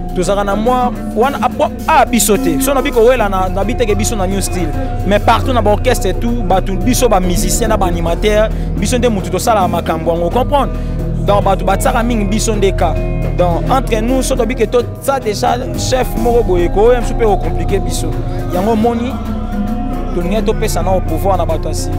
tozalaka na mwa wana biso te so na biko wela na biteke biso na new style mais partout na baorchestre et tout bato biso bamusicien na baanimateur biso nde motu tosalaka makambo yango comprendre donc bato batiaka mingi biso nde ka donc entre nous so tobike to ça déjà chef moko boye koyeba mosu mpe ocomplike biso yango moni tolingi topesa na au pouvoir na bato ya nsima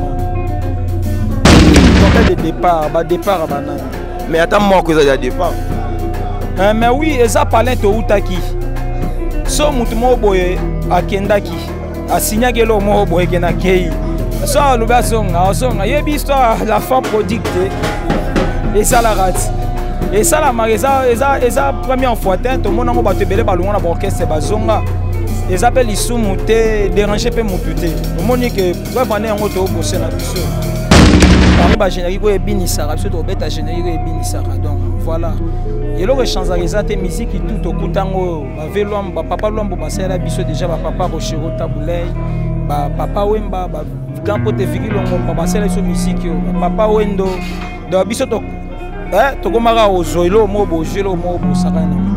de départ badépart banani mais ata moko eza ya départ mais oui eza palin toutaki so mutu moko boye akendaki asignaki eloko moko boye ke na kei so alobi asonga yebi histoire la femme prodigue te esalaka ti esalamaka eza première fois te tomonango bato ebele balongo na baorchestre bazonga eza mpe lisumu te dérange mpe mutu te omoni ke vraimen yango toobose na biso parmi bagénérique oyo ebinisaka biso tobeta générique oyo ebinisaka donc voilà eloko echanzaka eza te misiki tu tokutango bave lwambo bapapa lwambo basalela biso déjà bapapa rochero tabulei bapapa wemba grand pote viki longomba basalela biso misiki oyo bapapa wendo donc biso tokomaka ozwa eloko moko bozwa eloko moko bosaka nango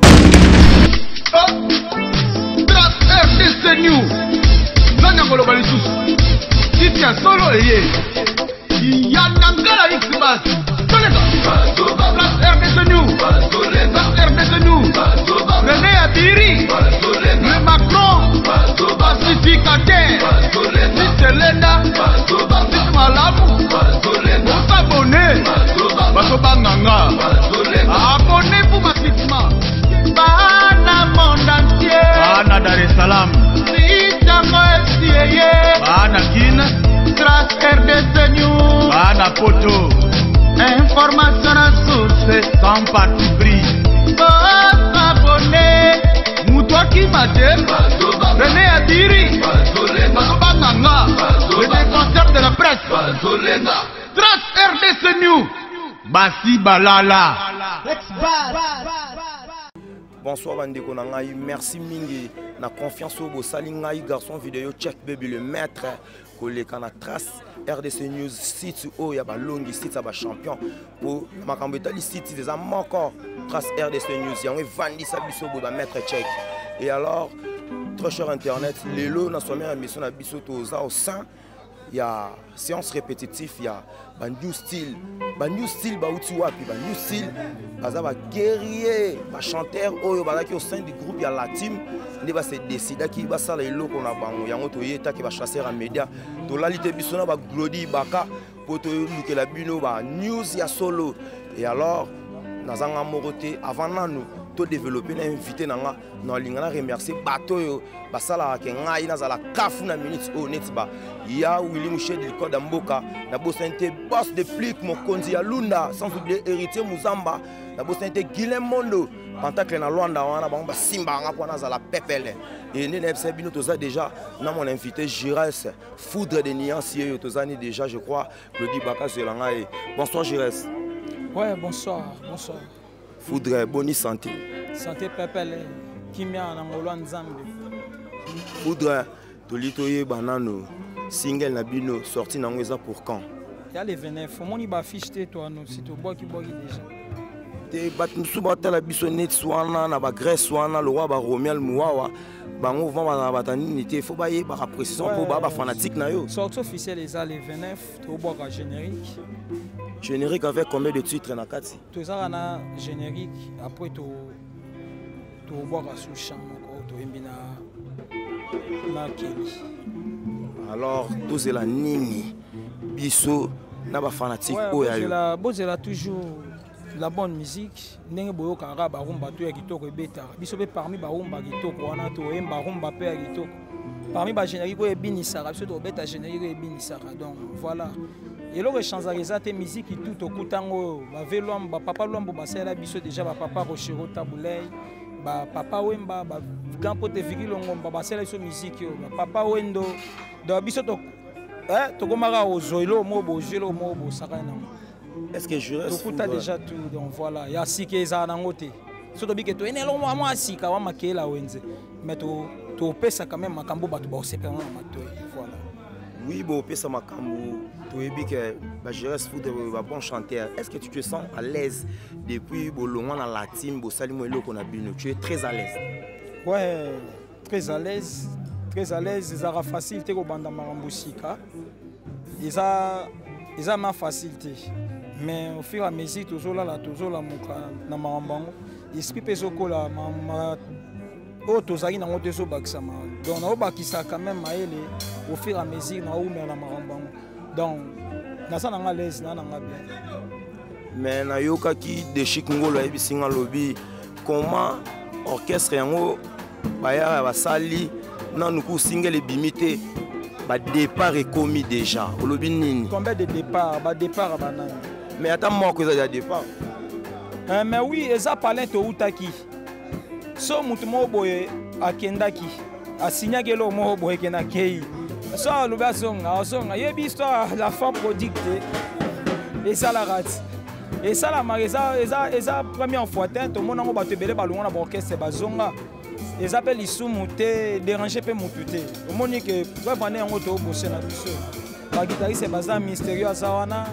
RDC New nani akoloba lisusu titi ya solo eye Yanangala Xbas, RDC New, RDC New, René Abiri, le Macron, pacificateur, Selena, Malamu, abonnez, Basobanganga, abonnez-vous massivement, Bana monde entier, Bana Dar es Salaam, Bana Guinée. Grâce RDC News, Bana Poto, information à source, sans parti pris. Abonné, Moutoua qui m'a dit, René Adiri, Basobanganga, le défenseur de la presse. Grâce RDC News, Bassi Balala. Bonsoir bandeko na ngai, merci mingi na confiance au bosali ngai garçon vidéo check baby le maître koleka na trace RDC News site o ya balongi site ya ba champion pour makambo etali site des encore trace RDC News yango evandisa biso bo ba maître check et alors très cher internet lelo na première émission na biso toza au sein il y a séance répétitive, il y a un new style, bauti wapi, new style, bazaba guerrier, ba chanteur oyo bazaki au sein du groupe il y a la team, ne ba se décider qui ba sala eloko na bango yango to yeta ki ba chasser en média, to la lité bisona ba glodi baka poto luke la bino ba news ya solo et alors nazanga moroté avant nanu to développer na invité nanga na lingana remercier bato yo basala ke ngai nazala kafu na minutes o netba ya Willy Mouché de Code Mboka na bosente boss de plique mokonzi ya Lunda sans oublier héritier Muzamba na bosente Guilhem Mondo pentacle na Luanda wana bango simba nga kwa nazala pepele et ne FC bino toza déjà na mon invité Gires foudre de nuancier yo tozani déjà je crois Claudie Baka Zelanga et bonsoir Gires. Ouais, bonsoir. Foudre bonne santé. Santé pepele kimia na ngolwa nzambe. Foudre tolitoye banano single na bino sorti na ngweza pour quand? Ya le 29 moni ba fiche te toi no si to boki déjà. Te bat musu batala biso net swana na ba Grèce swana le roi ba Romuald Muawa bango vont na batani te faut ba yeba ka précision pour ba fanatique na yo. Sortie officielle les le 29 to boka générique. Générique avec combien de titres na kati? To za na générique après to boka sous champ to embina na keli. Alors tous la nini biso na ba fanatique oya yo. La bozela toujours la bonne musique ndenge boyo kanga ba rumba to ya kitoko ebeta biso be parmi ba rumba kitoko wana to emba rumba pe ya kitoko parmi ba générique ko ebinisaka biso to beta générique ebinisaka donc voilà et le chanza rezate musique tout au kutango ba velwam ba papa lwambo basela biso déjà ba papa rochero tabulei ba papa wemba ba grand pote viki longomba basela biso musique yo ba papa wendo donc biso to tokomaka ozoilo mo bozelo mo bosaka nango. Est-ce que je reste tout déjà tout donc voilà ya sike za nango te so to bike to enelo mo asika wa makela wenze mais to pesa quand même makambo bato ba osepela na matoyi voilà. Oui bon pesa makambo Oui, que je reste fou de bon chanteur. Est-ce que tu te sens à l'aise depuis Bolongan à la team, tu es très à l'aise? Ouais, très à l'aise. Très à l'aise, c'est facilité au banda marambusika. Ils ma facilité. Mais au fur et à mesure, toujours là, muka na marambango. Esprit pesoko la oh tozaki na ngote so bakisama. Donc na obakisa quand même maele au fur et à mesure na ou na marambango. Donc na ça na l'aise na bien. Mais na yoka ki de Chic Ngolo et bisinga lobby comment orchestre yango baya basali na nuku single bimité ba départ est commis déjà au lobby nini. Combien de départ ba départ banani. Mais attends moi que ça départ. Mais oui, eza palin to utaki. So mutu mo boye akendaki. Asinyaki lo mo boye kena kei. So luba songa yebi histoire la femme producte. Et ça la rate. Et ça la marisa eza première fois tout monde ngo bato belé balonga na orchestre bazonga. Ils appellent isumu te déranger pe mutute. Au moni que vraiment ngo to bosser na biso. Ba guitariste baza mystérieux azawana.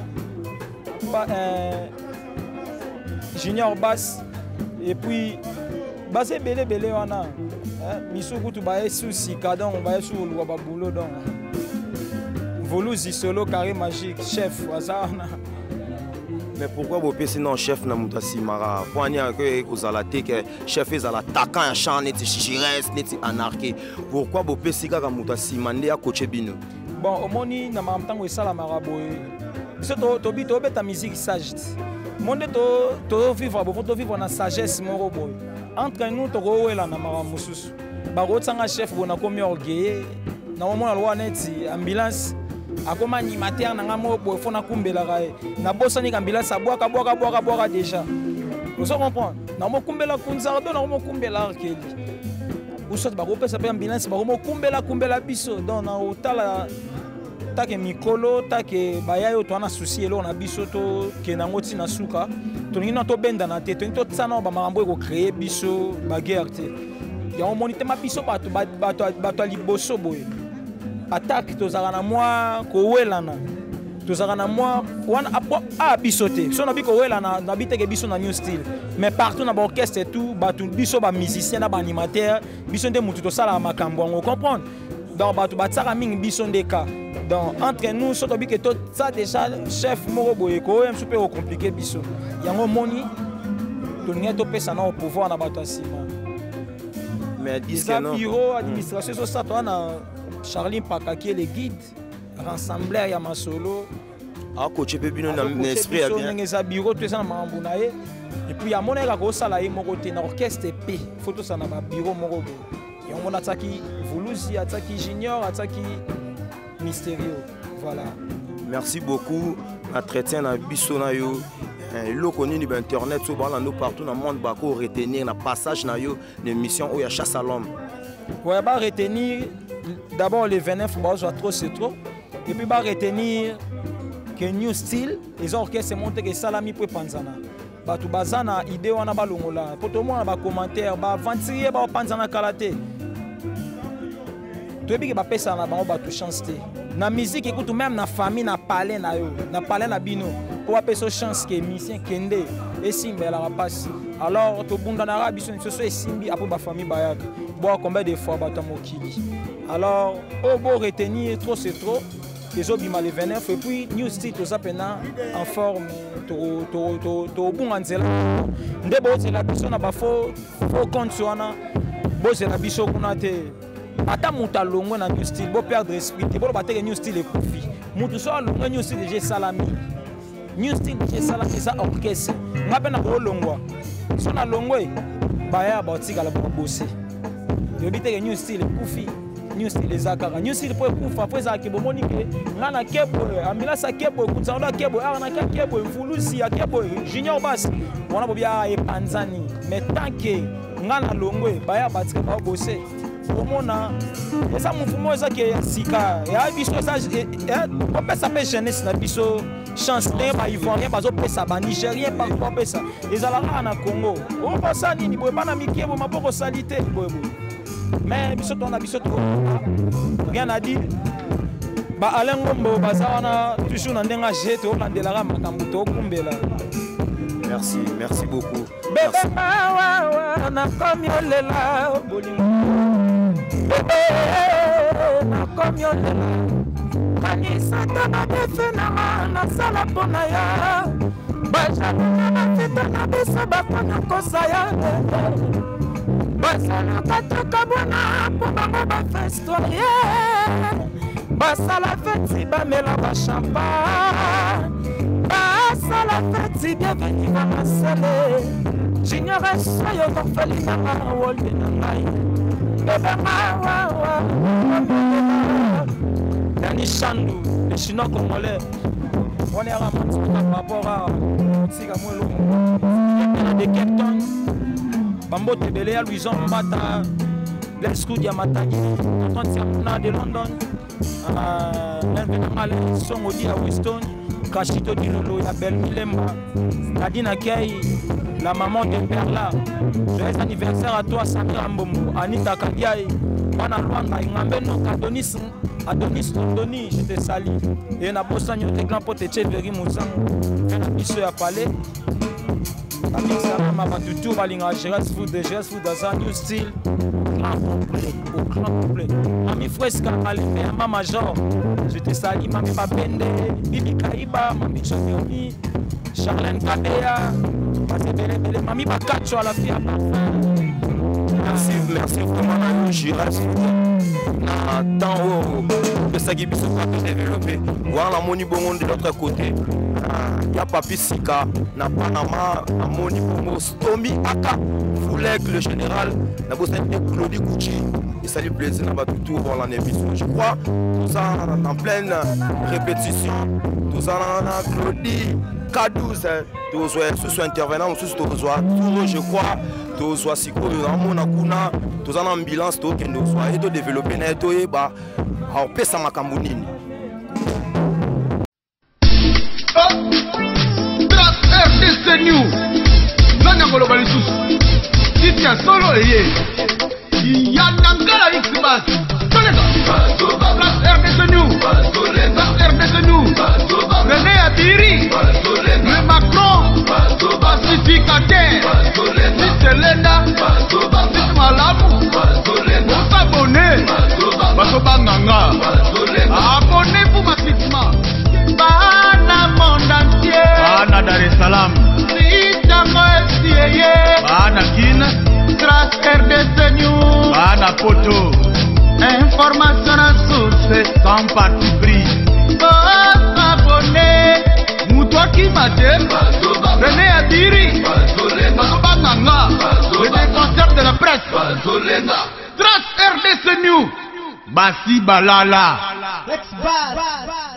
Junior bass et puis basé belé wana misuku tu baé souci cadon baé sur le boulot donc volusi solo carré magique chef azana. Mais pourquoi vous pensez non chef na mutasi mara poignard que kozalate que chef ezala attaquant en chant net chiresse net anarqué pourquoi vous pensez ka mutasi mande ya coach bino bon omoni na mamtango esala maraboye biso to beta musique sage monde to vivre na sagesse moko boy entre nous to roela na mara mususu ba rotsanga chef bona komi orgueil na omona lwa neti ambulance akoma animateur na ngamo boy fona kumbela kae na bosani ka ambulance abwaka déjà vous comprenez na mo kumbela kunzardo na mo kumbela arkeli usot ba kopesa pe ambulance ba mo kumbela biso donc na otala take mikolo take bayayo to ana souci elo na biso to kenango tina suka to ngina to benda na te to tsana ba marambo ko créer biso ba guerre te ya on monite ma biso bato liboso boye attaque to zaka na moi ko welana to zaka na moi wana a biso te so na biko welana na biteke biso na new style mais partout na ba orchestre et tout bato biso ba musicien na ba animateur biso nde mutu to sala makambo ngo comprendre donc bato batsaka mingi biso ndeka. Donc entre nous, surtout que tout ça déjà chef moko boye ko même super compliqué biso. Yango moni to ngia to pesa na au pouvoir na bato asima. Mais disque non. Bureau administration so ça to na Charlie Pakaki le guide rassembleur ya masolo. Ah coach pe bino na esprit ya bien. Ngenza bureau to ça na mambu na ye. Et puis ya monela ko sala ye moko te na orchestre P. Photo ça na ba bureau moko boye. Yango na tsaki Volusi ataki Junior ataki mystérieux, voilà. Merci beaucoup. Entretien na biso na yo. Lo koni ni internet so bala no partout dans le monde ba ko retenir na passage na yo l'émission Oya chasse à l'homme. Ouais, ba retenir d'abord les 29 ba so trop c'est trop et puis ba retenir que new style les orchestres monter que salami pour panzana. Ba tu bazana idée wana ba longola. Pour tout monde ba commentaire ba ventiller ba panzana kalaté. Tu es ba pesa na bango ba tu chance te. Na musique écoute même na famille na parler na yo, na parler na bino. Pour appeler chance que musicien kende et simba la passe. Alors to bunda na rabi so so simbi après ba famille ba boire combien de fois ba ta mokili. Alors au beau retenir trop c'est trop. Les autres bima les 29 et puis new style to sapena en forme to bunga nzela. Ndebo c'est la personne ba fo compte wana. Bo c'est la biso kuna te. Ata muta longo na new style, bo perdre esprit, bo battre new style et profit. Mutu so longo new style j'ai salami. New style j'ai salami ça orchestre. Ngape na ko longo. So na longo e baya batika la bosser. Yo biteke new style et profit. New style ezakara. New style pour kufa pour ezaki bo monike. Ngana kebo, amila sa kebo, kutsanda kebo, arna kebo, mfulusi ya kebo, junior bass. Wana bo bia e panzani. Mais tant que ngana longo e baya batika ba bosser. Omona esa mufumo eza ke sika ya biso ça on peut ça pe jeunesse na biso chance te ba ivoirien bazo pesa ba nigérien pas pesa ezala na Congo on passa nini boy bana mikebo maboko salité boy mais biso to na biso to rien à dire ba Alain Ngombo baza wana toujours na ndenga je to landelaka makambo to kumbela. Merci, merci beaucoup. Bébé wa na komi olela bolingo. Bébé na komi olela. Kanisa tana defena na sala pona ya. Baja na feta na biso bakona kosa ya. Basala katoka bona po bango ba festoyer. Basala fête bamela ba champagne. Basala fête bienvenue na masale. J'ignore soyo kofeli na wolde na mai. Bébé wa. Dani Chandu, le chinois congolais. On est à par rapport à Sigamouelo. Il y a des Captain. Bambo Tebele, Louison Mata, Blesco Diamatagi, Antoine de London, Melvin Songodi à Winston, Kashito Dilolo, Yabel Milemba, Nadine Kei, la maman de Perla. Joyeux anniversaire à toi, Samira Mbombo, Anita Kadiaï, Wana Luanda, Ingambeno, Adonis, Tondoni, je te salue. Et na Bossanyo, tes grands potes, Tcheveri Mouzang, Bisso à Palais. Amixama Mabatutu Balinga Geras Food dans un new style au grand complet. Ami Fresca Alime Ama Major, je te salue Mami Babende, Bibi Kaiba, Mami Chomioni, Charlène Kabea, Bele Mami Bakacho à la fille à Merci vraiment Geras dans le Sagi Bisso pour développer. Voir la moni bongo de l'autre côté. Il y a Papi Sika, na Panama, na Moni Bongo, Stomi Aka, Foulek le général, na Boston Claudie Gucci. Et ça lui plaisir na tout pour l'année émission. Je crois tout ça en pleine répétition. Tout ça na Claudie K12, tout ce soit intervenant ou tout je crois. Tout soit si cool dans mon akuna, tout en ambulance, tout qui nous soit et de développer net et bah, on peut ça macambonine. RDC New, Nana Globalisus, si tu as solo et Yanangala X-Bas, RDC New, RDC New, René Adiri, le Macron, pacificateur, si Selena, si Malamu, vous s'abonnez, Basobanganga, abonnez-vous massivement. Bana monde entier, Bana Dar es Salaam, Bana Guinée, Trace RDC News, Bana Poto, information à source sans parti pris. Abonné, Moutouaki Matem, René Adiri, Basobanganga, le défenseur de la presse, Trace RDC News, Bassi Balala.